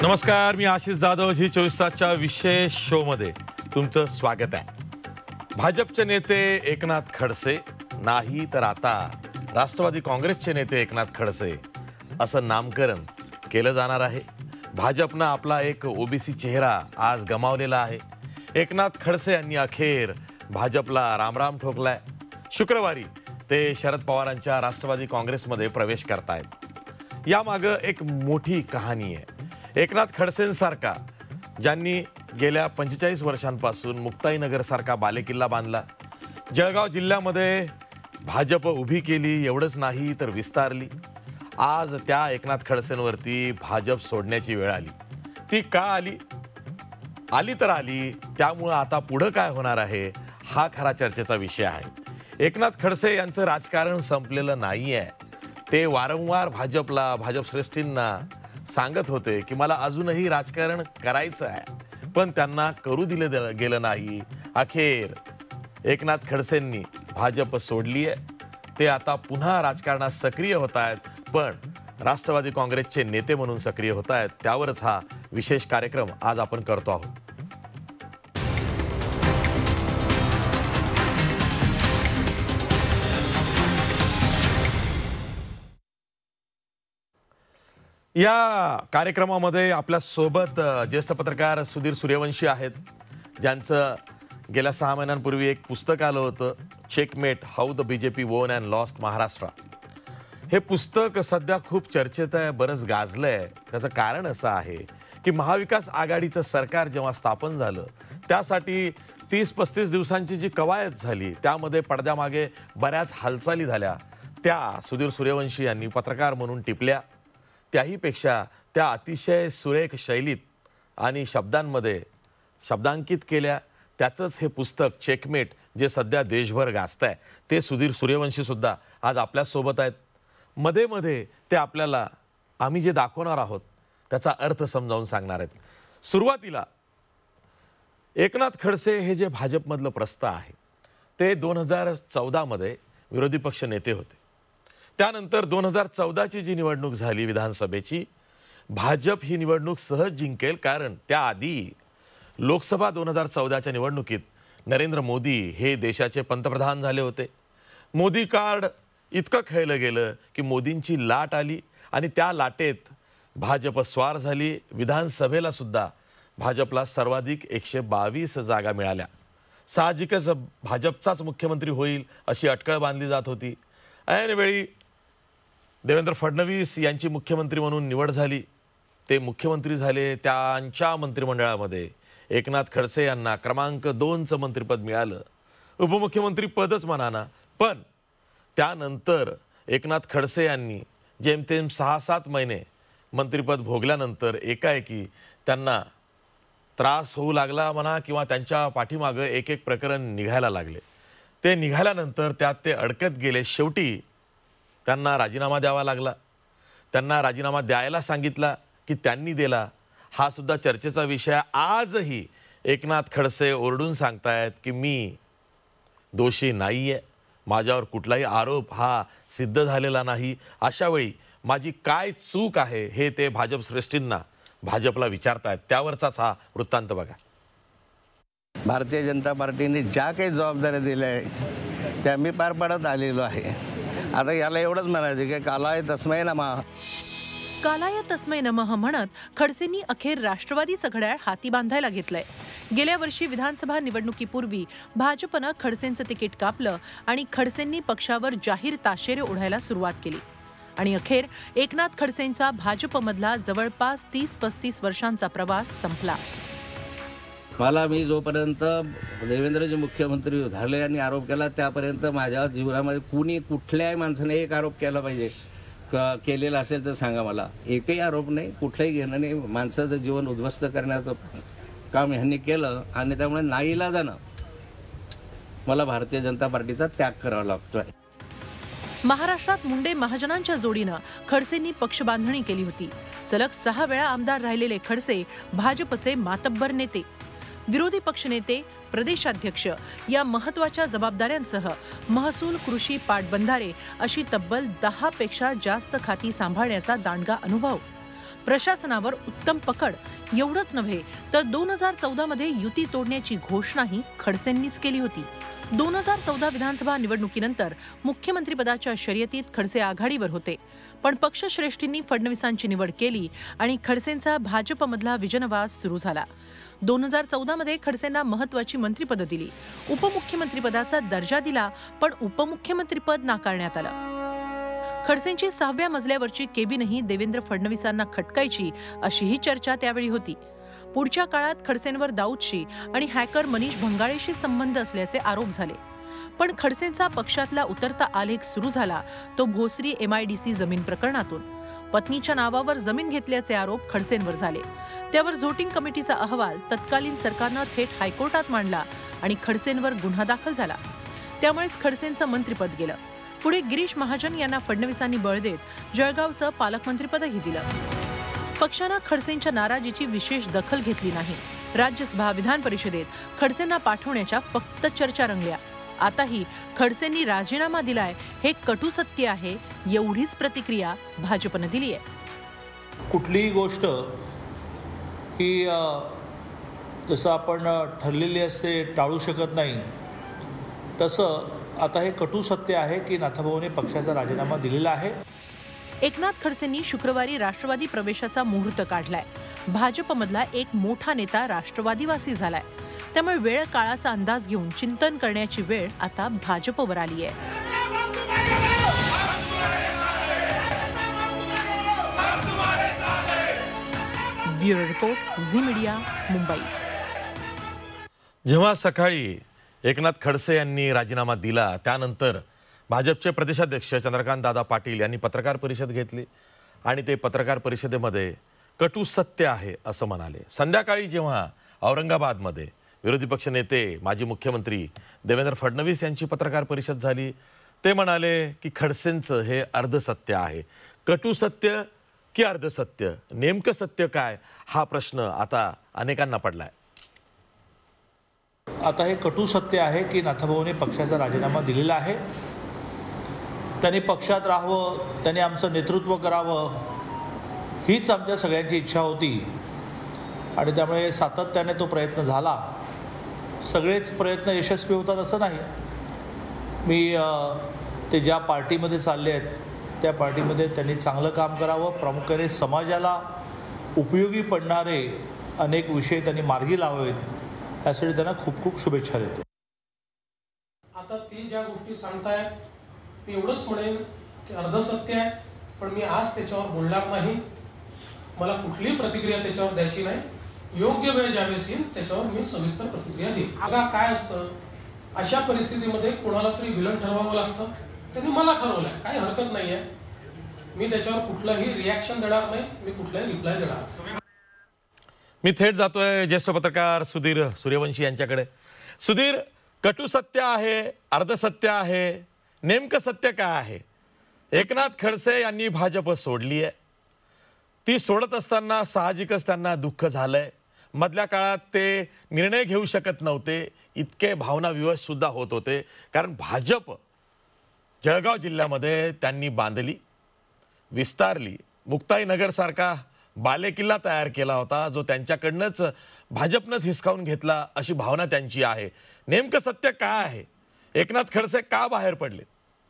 नमस्कार, मी आशिष जाधव. जी 24 तासच्या विशेष शो मध्ये तुमचं स्वागत आहे. भाजपचे नेते एकनाथ खडसे नाही तर आता राष्ट्रवादी काँग्रेसचे नेते एकनाथ खडसे असं नामकरण केलं जाणार आहे. भाजपनं आपला एक ओबीसी चेहरा आज गमावलेला आहे. एकनाथ खडसे यांनी अखेर भाजपला रामराम ठोकलाय. शुक्रवारी ते शरद पवारांच्या राष्ट्रवादी काँग्रेसमध्ये प्रवेश करतायत. यामागं एक मोठी कहाणी आहे. एकनाथ खडसेंसारखा ज्यांनी गेल्या 45 वर्षांपासून मुक्ताईनगरसारखा बालेकिल्ला बांधला, जळगाव जिल्ह्यामध्ये भाजप उभी केली, एवढंच नाही तर विस्तारली. आज त्या एकनाथ खडसेंवरती भाजप सोडण्याची वेळ आली. ती का आली तर आली. त्यामुळं आता पुढं काय होणार आहे हा खरा चर्चेचा विषय आहे. एकनाथ खडसे यांचं राजकारण संपलेलं नाही आहे. ते वारंवार भाजप श्रेष्ठींना सांगत होते की मला अजूनही राजकारण करायचं आहे, पण त्यांना करू दिलं गेलं नाही. अखेर एकनाथ खडसेंनी भाजप सोडली आहे. ते आता पुन्हा राजकारणात सक्रिय होत आहेत, पण राष्ट्रवादी काँग्रेसचे नेते म्हणून सक्रिय होत आहेत. त्यावरच हा विशेष कार्यक्रम आज आपण करतो आहोत. या कार्यक्रमामध्ये आपल्या सोबत ज्येष्ठ पत्रकार सुधीर सूर्यवंशी आहेत, ज्यांचं गेल्या 6 महिन्यांपूर्वी एक पुस्तक आलं होतं, checkmate, how the BJP won and lost Maharashtra. हे पुस्तक सध्या खूप चर्चेत आहे, बरंच गाजलंय. त्याचं कारण असं आहे की महाविकास आघाडीचं सरकार जेव्हा स्थापन झालं त्यासाठी 30-35 दिवसांची जी कवायत झाली त्यामध्ये पडद्यामागे बऱ्याच हालचाली झाल्या. त्या सुधीर सूर्यवंशी यांनी पत्रकार म्हणून टिपल्या. त्याहीपेक्षा त्या अतिशय सुरेख शैलीत आणि शब्दांमध्ये शब्दांकित केल्या. त्याचंच हे पुस्तक चेकमेट, जे सध्या देशभर गाजतंय, ते सुधीर सूर्यवंशी सुद्धा आज आपल्यासोबत आहेत. मध्ये ते आपल्याला आम्ही जे दाखवणार आहोत त्याचा अर्थ समजावून सांगणार आहेत. सुरुवातीला एकनाथ खडसे हे जे भाजपमधलं प्रस्थ आहे ते 2014 मध्ये विरोधी पक्ष नेते होते. त्यानंतर 2014ची जी निवडणूक झाली विधानसभेची, भाजप ही निवडणूक सहज जिंकेल, कारण त्याआधी लोकसभा 2014च्या निवडणुकीत नरेंद्र मोदी हे देशाचे पंतप्रधान झाले होते. मोदी कार्ड इतकं खेळलं गेलं की मोदींची लाट आली आणि त्या लाटेत भाजप स्वार झाली. विधानसभेला सुद्धा भाजपला सर्वाधिक 122 जागा मिळाल्या. साहजिकच भाजपचाच मुख्यमंत्री होईल अशी अटकळ बांधली जात होती. ऐनवेळी देवेंद्र फडणवीस यांची मुख्यमंत्री म्हणून निवड झाली. ते मुख्यमंत्री झाले. त्यांच्या मंत्रिमंडळामध्ये एकनाथ खडसे यांना क्रमांक 2चं मंत्रिपद मिळालं. उपमुख्यमंत्री पदच म्हणाना, पण त्यानंतर एकनाथ खडसे यांनी जेमतेम 6-7 महिने मंत्रिपद भोगल्यानंतर एकाएकी त्यांना त्रास होऊ लागला म्हणा, किंवा त्यांच्या पाठीमागं एक प्रकरण निघायला लागले. ते निघाल्यानंतर त्यात ते अडकत गेले. शेवटी त्यांना राजीनामा द्यावा लागला. त्यांना राजीनामा द्यायला सांगितला की त्यांनी दिला, हा सुद्धा चर्चेचा विषय. आजही एकनाथ खडसे ओरडून सांगतायत की मी दोषी नाही आहे, माझ्यावर कुठलाही आरोप हा सिद्ध झालेला नाही. अशा वेळी माझी काय चूक आहे हे ते भाजप श्रेष्ठींना भाजपला विचारतायत. त्यावरचाच हा वृत्तांत बघा. भारतीय जनता पार्टीने ज्या काही जबाबदाऱ्या दिल्या आहे त्या मी पार पाडत आलेलो आहे. आता याला एवढंच म्हणायचं की कालाय तस्मै नमः. कालाय तस्मै नमः म्हणत खडसेंनी अखेर राष्ट्रवादीचं घड्याळ हाती बांधायला घेतलंय. गेल्या वर्षी विधानसभा निवडणुकीपूर्वी भाजपनं खडसेंचं तिकीट कापलं आणि खडसेंनी पक्षावर जाहीर ताशेरे ओढायला सुरुवात केली. आणि अखेर एकनाथ खडसेंचा भाजपमधला जवळपास 30-35 वर्षांचा प्रवास संपला. मी जोपर्यंत देवेंद्रजी मुख्यमंत्री झाले आणि आरोप केला त्यापर्यंत माझ्या जीवनामध्ये कुणी कुठल्याही माणसाने एक आरोप केला पाहिजे केलेला असेल तर सांगा मला. एकही आरोप नाही, कुठलाही घेणं नाही. माणसाचं जीवन उद्ध्वस्त करण्याचं काम ह्यांनी केलं आणि त्यामुळे नाईलाजानं मला भारतीय जनता पार्टीचा त्याग करावा लागतोय. महाराष्ट्रात मुंडे महाजनांच्या जोडीनं खडसेंनी पक्ष बांधणी केली होती. सलग 6 वेळा आमदार राहिलेले खडसे भाजपचे मातब्बर नेते, विरोधी पक्षनेते, प्रदेशाध्यक्ष या महत्त्वाच्या जबाबदाऱ्यांसह महसूल, कृषी, पाटबंधारे अशी तब्बल 10 पेक्षा जास्त खाती सांभाळण्याचा दांडगा अनुभव. प्रशासनावर उत्तम पकड. एवढंच नव्हे तर 2014 मध्ये युती तोडण्याची घोषणाही खडसेंनीच केली होती. 2014 विधानसभा निवडणुकीनंतर मुख्यमंत्रीपदाच्या शर्यतीत खडसे आघाडीवर होते, पण पक्षश्रेष्ठींनी फडणवीसांची निवड केली आणि खडसेंचा भाजपमधला विजनवास सुरू झाला. 2014 मध्ये खडसेंना महत्वाची मंत्रिपदं दिली, उपमुख्यमंत्रीपदाचा दर्जा दिला, पण उपमुख्यमंत्रीपद नाकारण्यात आलं. खडसेंची 6व्या मजल्यावरची केबिनही देवेंद्र फडणवीसांना खटकायची अशीही चर्चा त्यावेळी होती. पुढच्या काळात खडसेंवर दाऊदशी आणि हॅकर मनीष भंगाळेशी संबंध असल्याचे आरोप झाले. पण खडसेंचा पक्षातला उतरता आलेख सुरू झाला तो भोसरी MIDC जमीन प्रकरणातून. पत्नीच्या नावावर जमीन घेतल्याचे आरोप खडसेंवर झाले. त्यावर झोटिंग कमिटीचा अहवाल तत्कालीन सरकारनं थेट हायकोर्टात मांडला आणि खडसेंवर गुन्हा दाखल झाला. त्यामुळेच खडसेंचं मंत्रिपद गेलं. पुढे गिरीश महाजन यांना फडणवीसांनी बळ देत जळगावचं पालकमंत्रीपदही दिलं. पक्षानं खडसेंच्या नाराजीची विशेष दखल घेतली नाही. राज्यसभा, विधान परिषदेत खडसेंना पाठवण्याच्या फक्त चर्चा रंगल्या. आताही खडसेंनी राजीनामा दिलाय हे कटू सत्य आहे, एवढीच प्रतिक्रिया भाजपनं दिली आहे. कुठलीही गोष्ट ही जसं आपण ठरलेली असते टाळू शकत नाही, तसं आता हे कटू सत्य आहे की नाथाभाऊने पक्षाचा राजीनामा दिलेला आहे. एकनाथ खडसेंनी शुक्रवारी राष्ट्रवादी प्रवेशाचा मुहूर्त काढलाय. भाजपमधला एक मोठा नेता राष्ट्रवादीवासी झालाय. त्यामुळे वेळ काळाचा अंदाज घेऊन चिंतन करण्याची वेळ आता भाजपवर आली आहे. Bureau report, Zee media, Mumbai. जेव्हा सकाळी एकनाथ खडसे यांनी राजीनामा दिला त्यानंतर भाजपचे प्रदेशाध्यक्ष चंद्रकांत दादा पाटील यांनी पत्रकार परिषद घेतली आणि ते पत्रकार परिषदेमध्ये कटू सत्य आहे असं म्हणाले. संध्याकाळी जेव्हा औरंगाबादमध्ये विरोधी पक्ष नेते माजी मुख्यमंत्री देवेंद्र फडणवीस यांची पत्रकार परिषद झाली, ते म्हणाले की खडसेंचं हे अर्धसत्य आहे. कटू सत्य की अर्धसत्य, नेमकं सत्य काय, हा प्रश्न आता अनेकांना पडलाय. आता हे कटू सत्य आहे की नाथाभाऊने पक्षाचा राजीनामा दिलेला आहे. त्यांनी पक्षात राहावं, त्यांनी आमचं नेतृत्व करावं, हीच आमच्या सगळ्यांची इच्छा होती आणि त्यामुळे सातत्याने तो प्रयत्न झाला. सगळेच प्रयत्न यशस्वी होतात असं नाही. मी ते ज्या पार्टीमध्ये चालले आहेत त्या पार्टीमध्ये त्यांनी चांगलं काम करावं, प्रामुख्याने समाजाला उपयोगी पडणारे अनेक विषय त्यांनी मार्गी लावावेत यासाठी त्यांना खूप खूप शुभेच्छा देतो. आता ते ज्या गोष्टी सांगतायत मी एवढंच म्हणेन की अर्धसत्य आहे, पण मी आज त्याच्यावर बोलणार नाही. मला कुठलीही प्रतिक्रिया त्याच्यावर द्यायची नाही. योग्य वेळ ज्यावेळेस येईल त्याच्यावर मी सविस्तर प्रतिक्रिया देईन. आता काय असतं, अशा परिस्थितीमध्ये कोणाला तरी विलन ठरवावं लागतं. त्यांनी मला ठरवलंय, काही हरकत नाही आहे. मी त्याच्यावर कुठलंही रिॲक्शन देणार नाही, मी कुठलाही रिप्लाय देणार नाही. मी थेट जातोय ज्येष्ठ पत्रकार सुधीर सूर्यवंशी यांच्याकडे. सुधीर, कटू सत्य आहे, अर्धसत्य आहे, नेमकं सत्य काय आहे? एकनाथ खडसे यांनी भाजप सोडली आहे. ती सोडत असताना साहजिकच त्यांना दुःख झालंय. मधल्या काळात ते निर्णय घेऊ शकत नव्हते, इतके भावनाविवश सुद्धा होत होते, कारण भाजप जळगाव जिल्ह्यामध्ये त्यांनी बांधली, विस्तारली, मुक्ताईनगरसारखा बालेकिल्ला तयार केला होता जो त्यांच्याकडनंच भाजपनंच हिसकावून घेतला, अशी भावना त्यांची आहे. नेमकं सत्य काय आहे? एकनाथ खडसे का बाहेर पडले?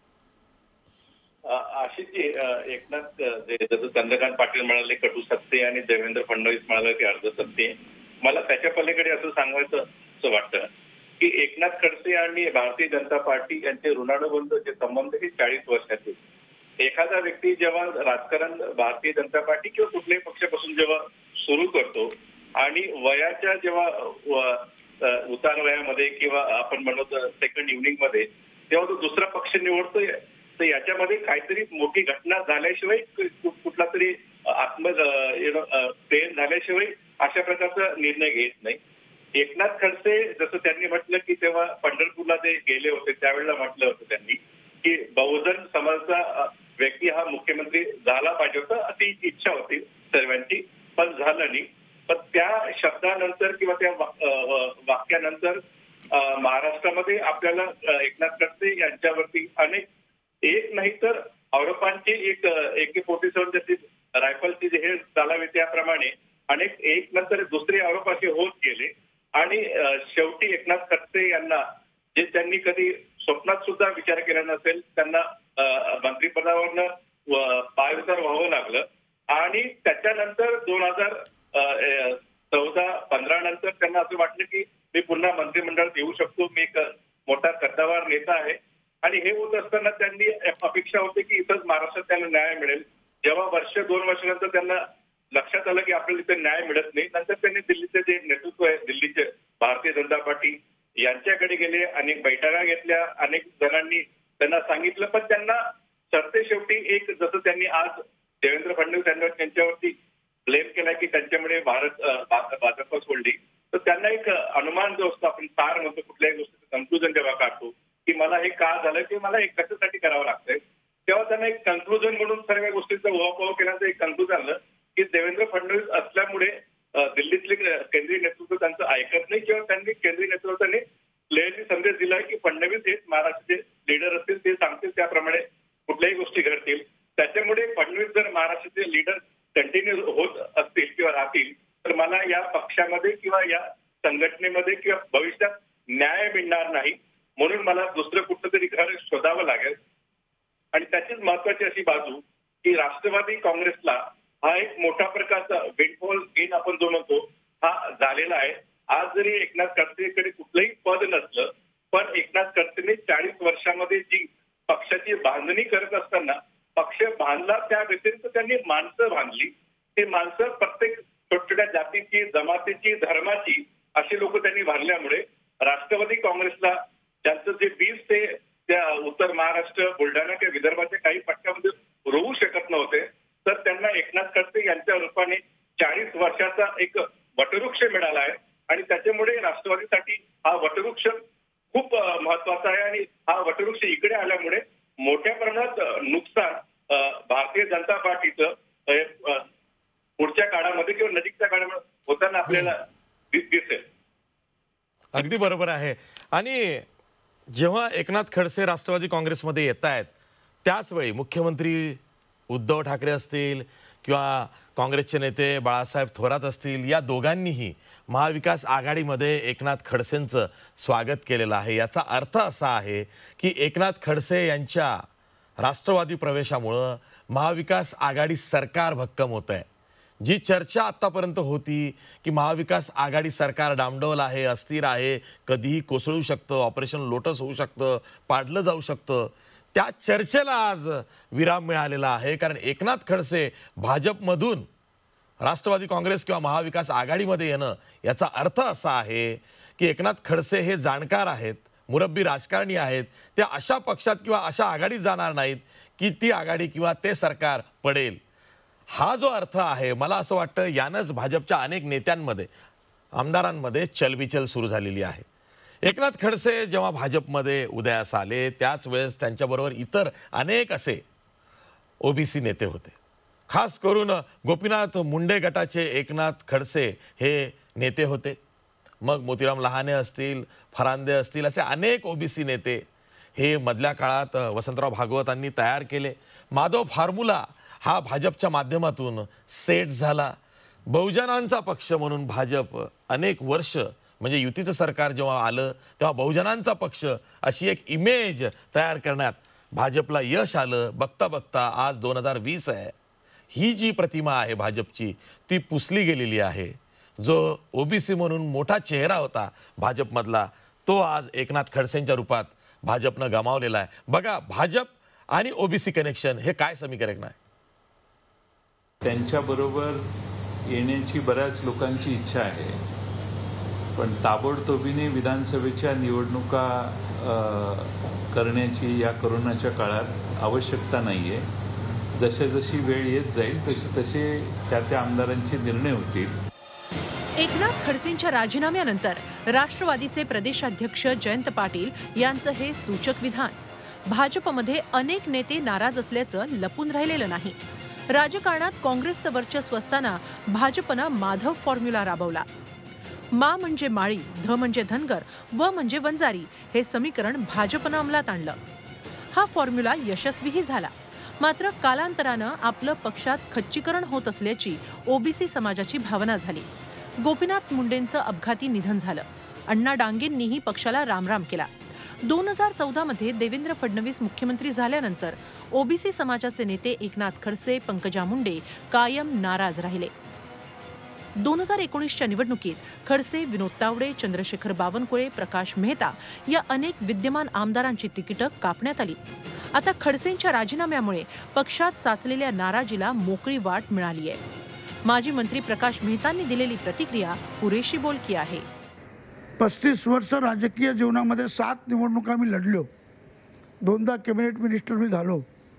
आशिषजी, एकनाथ जसं चंद्रकांत पाटील म्हणाले कटू सत्य आणि देवेंद्र फडणवीस म्हणाले की अर्धसत्य, मला त्याच्या पलीकडे असं सांगायचं वाटतं की एकनाथ खडसे आणि भारतीय जनता पार्टी यांचे ऋणानुबंध जे संबंध हे 40 वर्षाचे. एखादा व्यक्ती जेव्हा राजकारण भारतीय जनता पार्टी किंवा कुठल्याही पक्षापासून जेव्हा सुरू करतो आणि वयाच्या जेव्हा उतार वयामध्ये किंवा आपण म्हणतो सेकंड इव्हनिंग मध्ये तेव्हा तो दुसरा पक्ष निवडतोय, तर याच्यामध्ये काहीतरी मोठी घटना झाल्याशिवाय, कुठला तरी प्रेम झाल्याशिवाय अशा प्रकारचा निर्णय घेत नाही. एकनाथ खडसे जसं त्यांनी म्हटलं की तेव्हा पंढरपूरला ते गेले होते त्यावेळेला म्हटलं होतं त्यांनी की बहुजन समाजाचा व्यक्ती हा मुख्यमंत्री झाला पाहिजे होता, अशी इच्छा होती सर्वांची, पण झालं नाही. पण त्या शब्दानंतर किंवा त्या वाक्यानंतर महाराष्ट्रामध्ये आपल्याला एकनाथ खडसे यांच्यावरती अनेक, एक नाही तर औरपांची एक AK-47 रायफलची जी हे चालावे त्याप्रमाणे अनेक एक नंतर दुसरे आरोप असे होत गेले आणि शेवटी एकनाथ खडसे यांना जे त्यांनी कधी स्वप्नात सुद्धा विचार केला नसेल त्यांना मंत्रिपदावरनं पायउतार व्हावं लागलं आणि त्याच्यानंतर 2014-15 नंतर त्यांना असं वाटलं की मी पुन्हा मंत्रिमंडळात येऊ शकतो, मी एक मोठा कद्दावर नेता आहे आणि हे होत असताना त्यांनी अपेक्षा होती की इथंच महाराष्ट्रात त्यांना न्याय मिळेल. जेव्हा 1-2 वर्षानंतर त्यांना लक्षात आलं की आपल्याला इथे न्याय मिळत नाही, नंतर त्यांनी दिल्लीचे जे नेतृत्व आहे दिल्लीचे भारतीय जनता पार्टी यांच्याकडे गेले, अनेक बैठका घेतल्या, अनेक जणांनी त्यांना सांगितलं, पण त्यांना सरतेशेवटी एक जसं त्यांनी आज देवेंद्र फडणवीस यांच्यावरती ब्लेम केला की त्यांच्यामुळे भाजप सोडली, तर त्यांना एक अनुमान जो असतो आपण सार म्हणतो कुठल्याही गोष्टीचं कन्क्लुजन जेव्हा काढतो की मला हे का झालं की मला हे कशासाठी करावं लागतंय, तेव्हा त्यांना एक कन्क्लुजन म्हणून सर्व गोष्टीचा उहापोह केल्याचं एक कन्क्लुजन आलं की देवेंद्र फडणवीस असल्यामुळे दिल्लीतले केंद्रीय नेतृत्व त्यांचं ऐकत नाही किंवा त्यांनी केंद्रीय नेतृत्वाने क्लिअरली संदेश दिला की फडणवीस हेच महाराष्ट्राचे लीडर असतील, ते सांगतील त्याप्रमाणे कुठल्याही गोष्टी घडतील. त्याच्यामुळे फडणवीस जर महाराष्ट्राचे लीडर कंटिन्यू होत असतील किंवा राहतील तर मला या पक्षामध्ये किंवा या संघटनेमध्ये किंवा भविष्यात न्याय मिळणार नाही, म्हणून मला दुसरं कुठलं तरी घर शोधावं लागेल. आणि त्याचीच महत्वाची अशी बाजू की राष्ट्रवादी काँग्रेसला हा एक मोठा प्रकारचा विंडफॉल गेन आपण जो म्हणतो हा झालेला आहे. आज जरी एकनाथ खडसेकडे कुठलंही पद नसलं पण एकनाथ खडसेंनी 40 वर्षामध्ये जी पक्षाची बांधणी करत असताना पक्ष बांधला, त्या व्यतिरिक्त त्यांनी माणसं बांधली. ती माणसं प्रत्येक छोट्या जातीची, जमातीची, धर्माची अशी लोक त्यांनी बांधल्यामुळे राष्ट्रवादी काँग्रेसला ज्यांचं जे बीज ते त्या उत्तर महाराष्ट्र, बुलढाणा किंवा विदर्भाच्या काही पट्ट्यामध्ये रोवू शकत नव्हते, तर त्यांना एकनाथ खडसे यांच्या रूपाने 40 वर्षाचा एक वटवृक्ष मिळाला आहे आणि त्याच्यामुळे राष्ट्रवादीसाठी हा वटवृक्ष खूप महत्वाचा आहे आणि हा वटवृक्ष इकडे आल्यामुळे मोठ्या प्रमाणात नुकसान भारतीय जनता पार्टीचं पुढच्या काळामध्ये किंवा नजीकच्या काळामध्ये होताना आपल्याला दिसेल. अगदी बरोबर आहे. आणि जेव्हा एकनाथ खडसे राष्ट्रवादी काँग्रेसमध्ये येत आहेत त्याच वेळी मुख्यमंत्री उद्धव ठाकरे असतील किंवा काँग्रेसचे नेते बाळासाहेब थोरात असतील, या दोघांनीही महाविकास आघाडीमध्ये एकनाथ खडसेंचं स्वागत केलेलं आहे. याचा अर्थ असा आहे की एकनाथ खडसे यांच्या राष्ट्रवादी प्रवेशामुळं महाविकास आघाडी सरकार भक्कम होत आहे. जी चर्चा आतापर्यंत होती की महाविकास आघाडी सरकार डामडौल आहे, अस्थिर आहे, कधीही कोसळू शकतं, ऑपरेशन लोटस होऊ शकतं, पाडलं जाऊ शकतं, त्या चर्चेला आज विराम मिळालेला आहे. कारण एकनाथ खडसे भाजपमधून राष्ट्रवादी काँग्रेस किंवा महाविकास आघाडीमध्ये येणं याचा अर्थ असा आहे की एकनाथ खडसे हे जाणकार आहेत, मुरब्बी राजकारणी आहेत. ते अशा पक्षात किंवा अशा आघाडीत जाणार नाहीत की ती आघाडी किंवा ते सरकार पडेल. हा जो अर्थ आहे, मला असं वाटतं यानंच भाजपच्या अनेक नेत्यांमध्ये, आमदारांमध्ये चलबिचल सुरू झालेली आहे. एकनाथ खडसे जेव्हा भाजपमध्ये उदयास आले त्याच वेळेस त्यांच्याबरोबर इतर अनेक असे ओबीसी नेते होते. खास करून गोपीनाथ मुंडे गटाचे एकनाथ खडसे हे नेते होते. मग मोतीराम लहाने असतील, फरांदे असतील, असे अनेक ओबीसी नेते हे मधल्या काळात वसंतराव भागवतांनी तयार केले. माधव फॉर्म्युला हा भाजपच्या माध्यमातून सेट झाला. बहुजनांचा पक्ष म्हणून भाजप अनेक वर्ष, म्हणजे युतीचं सरकार जेव्हा आलं तेव्हा बहुजनांचा पक्ष अशी एक इमेज तयार करण्यात भाजपला यश आलं. बघता बघता आज 2020 आहे. ही जी प्रतिमा आहे भाजपची ती पुसली गेलेली आहे. जो ओबीसी म्हणून मोठा चेहरा होता भाजपमधला तो आज एकनाथ खडसेंच्या रूपात भाजपनं गमावलेला आहे. बघा, भाजप आणि ओबीसी कनेक्शन हे काय समीकरण आहे. त्यांच्याबरोबर येण्याची बऱ्याच लोकांची इच्छा आहे, पण ताबडतोबीने विधानसभेच्या निवडणुका करण्याची या कोरोनाच्या काळात आवश्यकता नाही आहे. जशी वेळ येत जाईल तसे त्या आमदारांचे निर्णय होतील. एकनाथ खडसेंच्या राजीनाम्यानंतर राष्ट्रवादीचे प्रदेशाध्यक्ष जयंत पाटील यांचं हे सूचक विधान. भाजपमध्ये अनेक नेते नाराज असल्याचं लपून राहिलेलं नाही. राजकारणात काँग्रेसचं वर्चस्व असताना भाजपनं माधव फॉर्म्युला राबवला. मा म्हणजे माळी, ध म्हणजे धनगर, व म्हणजे वंजारी हे समीकरण भाजपनं अंमलात आणलं. हा फॉर्म्युला यशस्वीही झाला. मात्र कालांतरानं आपलं पक्षात खच्चीकरण होत असल्याची ओबीसी समाजाची भावना झाली. गोपीनाथ मुंडेंचं अपघाती निधन झालं. अण्णा डांगेंनीही पक्षाला रामराम केला. 2014 मध्ये देवेंद्र फडणवीस मुख्यमंत्री झाल्यानंतर ओबीसी समाजाचे नेते एकनाथ खडसे, पंकजा मुंडे कायम नाराज राहिले. 2019च्या निवडणुकीत खडसे, विनोद तावडे, चंद्रशेखर बावनकुळे, प्रकाश मेहता या अनेक विद्यमान आमदारांची तिकीटं कापण्यात आली. आता खडसेंच्या राजीनाम्यामुळे पक्षात साचलेल्या नाराजीला मोकळी वाट मिळाली आहे. माजी मंत्री प्रकाश मेहतांनी दिलेली प्रतिक्रिया पुरेशी बोलकी आहे. 35 वर्ष राजकीय जीवनामध्ये 7 निवडणुका मी लढलो, 2दा कॅबिनेट मिनिस्टर मी झालो.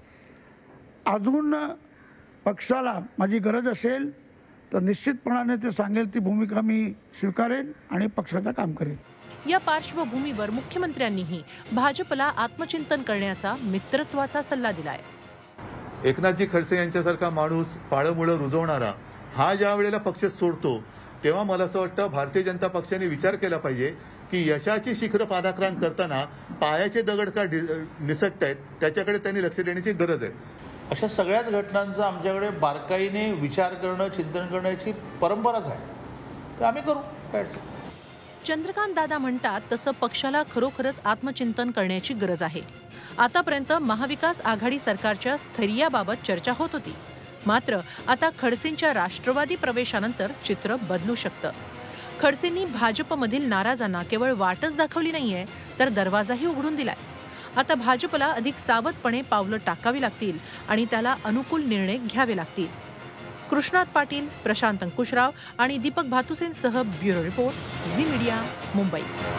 अजून पक्षाला माझी गरज असेल तर निश्चितपणाने ते सांगेल ती भूमिका मी स्वीकारेन आणि पक्षाचं काम करेन. या पार्श्वभूमीवर मुख्यमंत्र्यांनीही भाजपला आत्मचिंतन करण्याचा मित्रत्वाचा सल्ला दिलाय. एकनाथजी खडसे यांच्यासारखा माणूस पाळमुळं रुजवणारा हा ज्या वेळेला पक्ष सोडतो तेव्हा मला असं वाटतं भारतीय जनता पक्षाने विचार केला पाहिजे की यशाची शिखरं पादाक्रांत करताना पायाचे दगड का निसटत आहेत त्याच्याकडे त्यांनी लक्ष देण्याची गरज आहे. अशा सगळ्याच घटनांचा आमच्याकडे बारकाईने विचार करणं, चिंतन करण्याची परंपराच आहे. तर आम्ही करू काय. चंद्रकांत दादा म्हणतात तसं पक्षाला खरोखरच आत्मचिंतन करण्याची गरज आहे. आतापर्यंत महाविकास आघाडी सरकारच्या स्थैर्याबाबत चर्चा होत होती. मात्र आता खडसेंच्या राष्ट्रवादी प्रवेशानंतर चित्र बदलू शकतं. खडसेंनी भाजपमधील नाराजांना केवळ वाटच दाखवली नाहीये तर दरवाजाही उघडून दिलाय. आता भाजपला अधिक सावधपणे पावलं टाकावी लागतील आणि त्याला अनुकूल निर्णय घ्यावे लागतील. कृष्णात पाटील, प्रशांत अंकुशराव आणि दीपक भातुसेंसह bureau report, Zee media, Mumbai.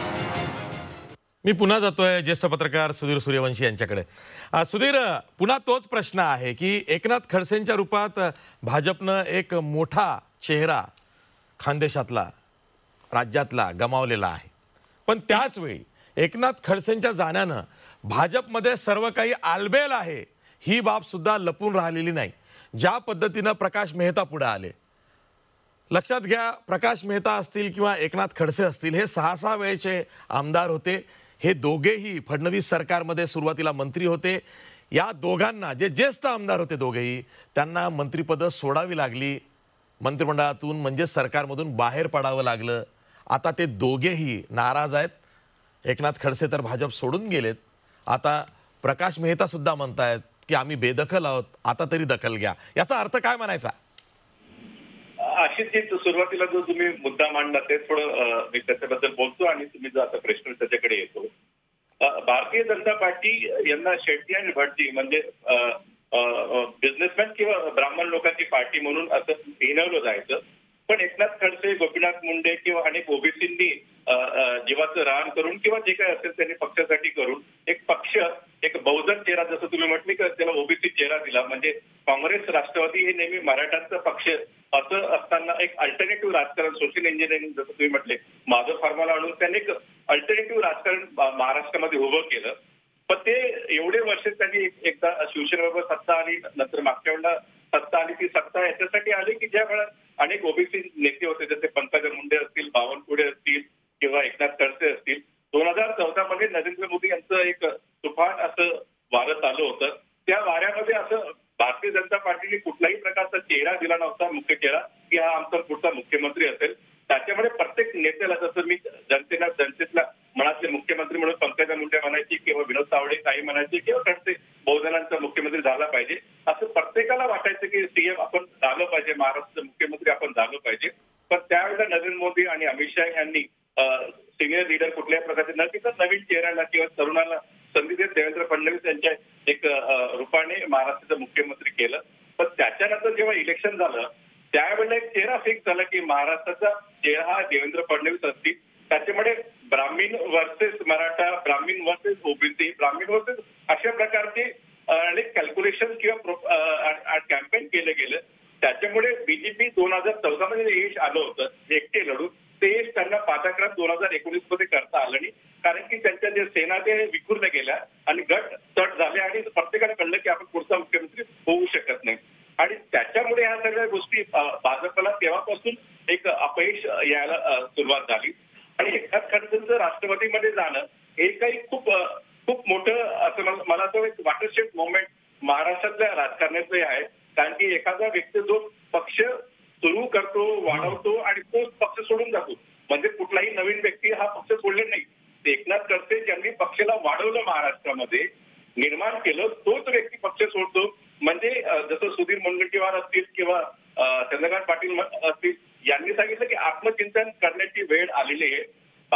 मी पुन्हा जातोय ज्येष्ठ पत्रकार सुधीर सूर्यवंशी यांच्याकडे. सुधीर, पुन्हा तोच प्रश्न आहे की एकनाथ खडसेंच्या रूपात भाजपनं एक मोठा चेहरा खानदेशातला, राज्यातला गमावलेला आहे. पण त्याच वेळी एकनाथ खडसेंच्या जाण्यानं भाजपमध्ये सर्व काही आलबेल आहे ही बाब सुद्धा लपून राहिलेली नाही. ज्या पद्धतीनं प्रकाश मेहता पुढे आले, लक्षात घ्या, प्रकाश मेहता असतील किंवा एकनाथ खडसे असतील, हे 6 वेळेचे आमदार होते. हे दोघेही फडणवीस सरकारमध्ये सुरुवातीला मंत्री होते. या दोघांना, जे ज्येष्ठ आमदार होते दोघेही, त्यांना मंत्रिपदं सोडावी लागली, मंत्रिमंडळातून म्हणजे सरकारमधून बाहेर पडावं लागलं. आता ते दोघेही नाराज आहेत. एकनाथ खडसे तर भाजप सोडून गेलेत. आता प्रकाश मेहता सुद्धा म्हणतायत की आम्ही बेदखल आहोत, आता तरी दखल घ्या. याचा अर्थ काय म्हणायचा? अशीच सुरुवातीला जो तुम्ही मुद्दा मांडला ते थोडं मी त्याच्याबद्दल बोलतो आणि तुम्ही जो आता प्रश्न त्याच्याकडे येतो. भारतीय जनता पार्टी यांना शेट्टी आणि भटजी म्हणजे बिझनेसमॅन किंवा ब्राह्मण लोकांची पार्टी म्हणून असं हिणवलं जायचं. पण एकनाथ खडसे, गोपीनाथ मुंडे किंवा अनेक ओबीसींनी जीवाचं रान करून किंवा जे काय असेल त्यांनी पक्षासाठी करून एक पक्ष, एक बहुजन चेहरा, जसं तुम्ही म्हटले की त्याला ओबीसी चेहरा दिला. म्हणजे काँग्रेस, राष्ट्रवादी हे नेहमी मराठ्यांचा पक्ष असं असताना एक अल्टरनेटिव्ह राजकारण, सोशल इंजिनिअरिंग जसं तुम्ही म्हटले, माझं फॉर्म्युला आणून त्यांनी एक अल्टरनेटिव्ह राजकारण महाराष्ट्रामध्ये उभं केलं. पण ते एवढे वर्ष त्यांनी एकदा शिवसेनेबरोबर सत्ता आली, नंतर मागच्या वेळेला सत्ता आली, ती सत्ता याच्यासाठी आली की ज्या वेळेला अनेक ओबीसी नेते होते, जसे पंकजा मुंडे असतील, बावनकुळे असतील किंवा एकनाथ खडसे असतील. 2014 मध्ये नरेंद्र मोदी यांचं एक तुफान असं वारं चालू होतं. त्या वाऱ्यामध्ये असं भारतीय जनता पार्टीने कुठल्याही प्रकारचा चेहरा दिला नव्हता, मुख्य चेहरा, की हा आमचा पुढचा मुख्यमंत्री असेल. त्याच्यामुळे प्रत्येक नेत्याला, जसं मी जनतेतला मनातले मुख्यमंत्री म्हणून पंकजा मुंडे म्हणायची किंवा विनोद तावडे काही म्हणायचे किंवा खडसे बहुजनांचा मुख्यमंत्री झाला पाहिजे, असं प्रत्येकाला वाटायचं की सीएम आपण झालं पाहिजे, महाराष्ट्राचं मुख्यमंत्री आपण झालं पाहिजे. पण त्यावेळेला नरेंद्र मोदी आणि अमित शहा यांनी सिनियर लीडर कुठल्याही प्रकारचे न की नवीन चेहऱ्याला किंवा तरुणाला संधी देत देवेंद्र फडणवीस यांच्या एक रूपाने महाराष्ट्राचं मुख्यमंत्री केलं. पण त्याच्यानंतर जेव्हा इलेक्शन झालं त्यावेळेला एक चेहरा फिक्स झाला की महाराष्ट्राचा चेहरा हा देवेंद्र फडणवीस असतील. त्याच्यामुळे Brahmin versus Maratha, Brahmin versus OBC, Brahmin versus अशा प्रकारचे अनेक कॅल्क्युलेशन किंवा कॅम्पेन केलं गेलं. त्याच्यामुळे बीजेपी 2014 मध्ये यश आलं होतं एकटे लढून. ते यश त्यांना पादाक्रांत 2019 मध्ये करता आलं नाही, कारण की त्यांच्या जे सेना ते विखुरल्या गेल्या आणि गट तट झाले आणि प्रत्येकाने कळलं की आपण पुढचा मुख्यमंत्री होऊ शकत नाही. आणि त्याच्यामुळे ह्या सगळ्या गोष्टी भाजपला तेव्हापासून एक अपयश यायला सुरुवात झाली. आणि एकनाथ खडसेंचं राष्ट्रवादीमध्ये जाणं हे काही खूप मोठं असं मला तो एक वॉटरशेड मोमेंट महाराष्ट्रातल्या राजकारणाचे आहे. कारण की एखादा व्यक्ती जो पक्ष सुरू करतो, वाढवतो आणि तोच पक्ष सोडून जातो, म्हणजे कुठलाही नवीन व्यक्ती हा पक्ष सोडले नाही. एकनाथ खडसे ज्यांनी पक्षाला वाढवलं, महाराष्ट्रामध्ये निर्माण केलं, तोच व्यक्ती पक्ष सोडतो. म्हणजे जसं सुधीर मुनगंटीवार असतील किंवा चंद्रकांत पाटील असतील, यांनी सांगितलं की आत्मचिंतन करण्याची वेळ आलेली आहे.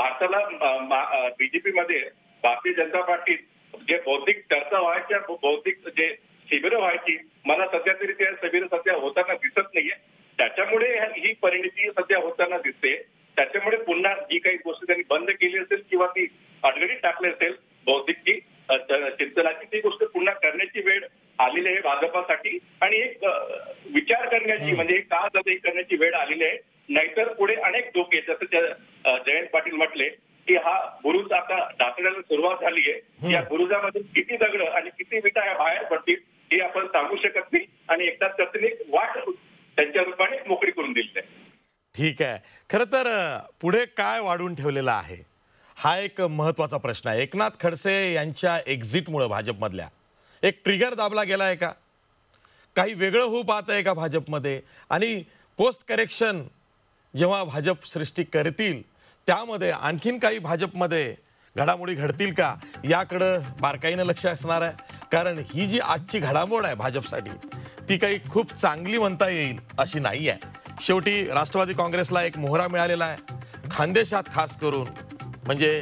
भारताला बीजेपी मध्ये भारतीय जनता पार्टीत जे बौद्धिक चर्चा व्हायच्या, बौद्धिक जे शिबिरं व्हायची, मला सध्या तरी त्या शिबिरं सध्या होताना दिसत नाहीये. त्याच्यामुळे ही परिणिती सध्या होताना दिसते. त्याच्यामुळे पुन्हा जी काही गोष्ट त्यांनी बंद केली असेल किंवा ती अडगडीत टाकली असेल बौद्धिकची चिंतनाची, ती गोष्ट पुन्हा करण्याची वेळ आलेली आहे भाजपासाठी. आणि एक विचार करण्याची, म्हणजे का जाते करण्याची वेळ आलेली आहे. नाहीतर पुढे अनेक धोके, जसं जयंत पाटील म्हटले की हा बुरुज आता ढासळायला सुरुवात झाली आहे. या बुरुजामध्ये किती दगड आणि किती विटा ह्या बाहेर पडतील हे आपण सांगू शकत नाही. आणि एकदा त्यातून वाट त्यांच्या रूपाने मोकळी करून दिली आहे. ठीक आहे. खरं तर पुढे काय वाढून ठेवलेलं आहे हा एक महत्त्वाचा प्रश्न आहे. एकनाथ खडसे यांच्या एक्झिटमुळे भाजपमधल्या एक ट्रिगर दाबला गेला आहे का? काही वेगळं होऊ पाहत आहे का भाजपमध्ये? आणि पोस्ट करेक्शन जेव्हा भाजप सृष्टी करतील त्यामध्ये आणखीन काही भाजपमध्ये घडामोडी घडतील का, याकडं बारकाईनं लक्ष असणार आहे. कारण ही जी आजची घडामोड आहे भाजपसाठी ती काही खूप चांगली म्हणता येईल अशी नाही आहे. शेवटी राष्ट्रवादी काँग्रेसला एक मोहरा मिळालेला आहे, खानदेशात खास करून. म्हणजे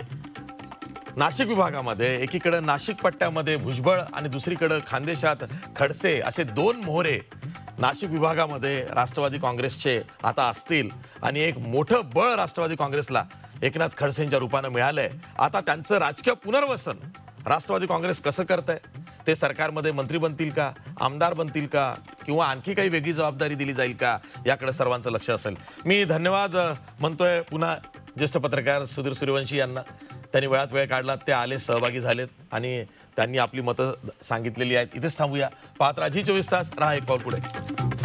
नाशिक विभागामध्ये एकीकडे नाशिक पट्ट्यामध्ये भुजबळ आणि दुसरीकडे खानदेशात खडसे असे दोन मोहरे नाशिक विभागामध्ये राष्ट्रवादी काँग्रेसचे आता असतील. आणि एक मोठं बळ राष्ट्रवादी काँग्रेसला एकनाथ खडसेंच्या रूपानं मिळालंय. आता त्यांचं राजकीय पुनर्वसन राष्ट्रवादी काँग्रेस कसं करतंय, ते सरकारमध्ये मंत्री बनतील का, आमदार बनतील का, किंवा आणखी काही वेगळी जबाबदारी दिली जाईल का, याकडे सर्वांचं लक्ष असेल. मी धन्यवाद म्हणतोय पुन्हा ज्येष्ठ पत्रकार सुधीर सूर्यवंशी यांना. त्यांनी वेळात वेळ काढला, ते आले, सहभागी झालेत आणि त्यांनी आपली मतं सांगितलेली आहेत. इथेच थांबूया. पाहत राहा G24 तास, रहा एक पाऊल पुढे.